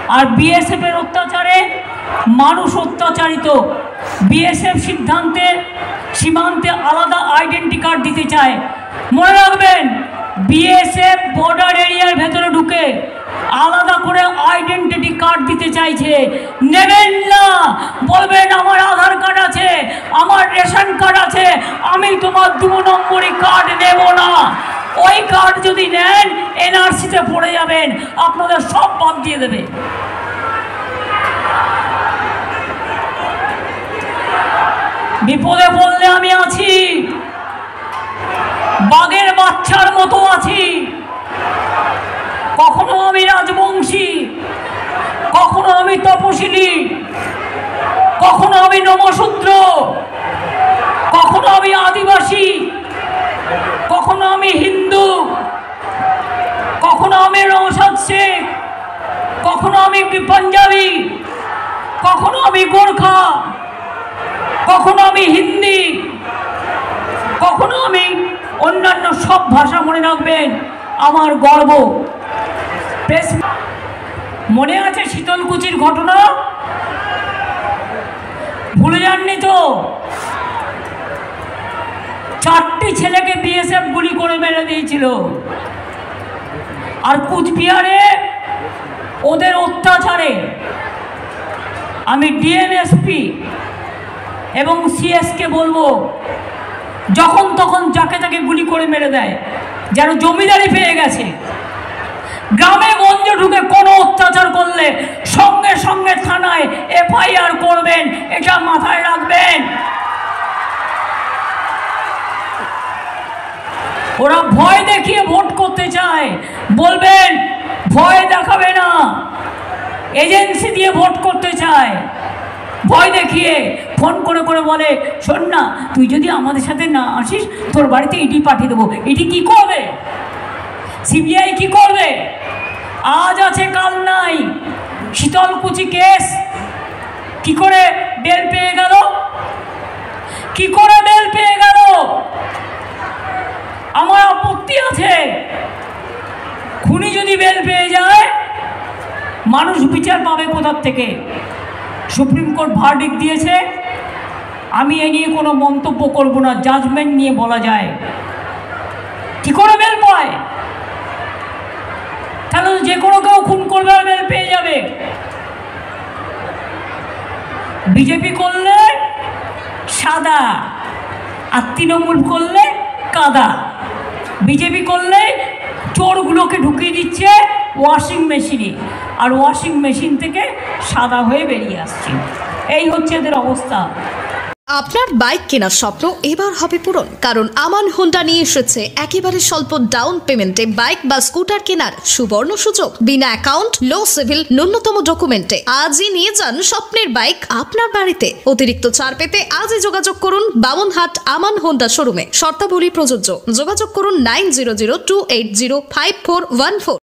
আর BSF এর অত্যাচারে মানুষ অত্যাচারিত। বিএসএফ সিদ্ধান্তে সীমান্তে আলাদা আইডেন্টি কার্ড দিতে চায়। মনে রাখবেন, বিএসএফ বর্ডার এরিয়ার ভেতরে ঢুকে আলাদা করে আইডেন্টিটি কার্ড দিতে চাইছে। নেবেন না, বলবেন আমার আধার কার্ড আছে, আমার রেশন কার্ড আছে, আমি তোমার 2 নম্বরই কার্ড নেব না। ওই কার্ড যদি নেন এনআরসিতে পড়ে যাবেন, আপনাদের সব বাদ দিয়ে দেবে। বিপদে পড়লে আমি আছি, বাঘের বাচ্চার মতো আছি। কখনো আমি রাজবংশী, কখনো আমি তপশিলি, কখনো আমি নমশূদ্র, কখনো আমি আদিবাসী, কখনো আমি হিন্দু, কখনো আমি নওশাদ শেখ, কখনো আমি পাঞ্জাবি, কখনো আমি গোর্খা, কখনো আমি হিন্দি, কখনো আমি অন্যান্য সব ভাষা। মনে রাখবেন, আমার গর্ব। মনে আছে শীতলকুচির ঘটনা? ভুলে যাননি তো? 4টি ছেলেকে বিএসএফ গুলি করে মেরে দিয়েছিল। আর কুচবিহারে ওদের অত্যাচারে আমি ডিএমএসপি এবং সিএসকে বলবো, যখন তখন যাকে তাকে গুলি করে মেরে দেয়, যেন জমিদারি পেয়ে গেছে। গ্রামে গঞ্জে ঢুকে কোনো অত্যাচার করলে সঙ্গে সঙ্গে থানায় এফআইআর করবেন, এটা মাথায় রাখবেন। ওরা ভয় দেখিয়ে ভোট করতে চায়, বলবেন ভয় দেখাবে না, এজেন্সি দিয়ে ভোট করতে চায়। ভয় দেখিয়ে ফোন করে করে বলে, শোন না, তুই যদি আমাদের সাথে না আসিস তোর বাড়িতে ইডি পাঠিয়ে দেবো। ইডি কি করবে? সিবিআই কি করবে? আজ আছে কাল নাই। শীতলকুচি কেস কি করে বেল পেয়ে গেল? কি করে বেল পেয়ে গেল? আমার আপত্তি আছে। খুনি যদি বেল পেয়ে যায়, মানুষ বিচার পাবে কোথার থেকে? সুপ্রিম কোর্ট ভার্ডিক্ট দিয়েছে, আমি এ নিয়ে কোনো মন্তব্য করব না, জাজমেন্ট নিয়ে বলা যায়। কি করে বেল পায়? তাহলে যে কোনো কেউ খুন করবে আর বেল পেয়ে যাবে। বিজেপি করলে সাদা, আর তৃণমূল করলে কাদা। বিজেপি করলে চোরগুলোকে ঢুকিয়ে দিচ্ছে ওয়াশিং মেশিনে, আর ওয়াশিং মেশিন থেকে সাদা হয়ে বেরিয়ে আসছে। এই হচ্ছে এদের অবস্থা। আপনার বাইক কেনার স্বপ্ন এবার হবে পূরণ, কারণ আমান হোন্ডা নিয়ে এসেছে একেবারে স্বল্প ডাউন পেমেন্টে বাইক বা স্কুটার কেনার সুবর্ণ সুযোগ। বিনা অ্যাকাউন্ট, লো সিভিল, ন্যূনতম ডকুমেন্টে আজই নিয়ে যান স্বপ্নের বাইক আপনার বাড়িতে। অতিরিক্ত ছাড় পেতে আজই যোগাযোগ করুন বামনহাট আমান হোন্ডা শোরুমে। শর্তাবলী প্রযোজ্য। যোগাযোগ করুন 9002805414।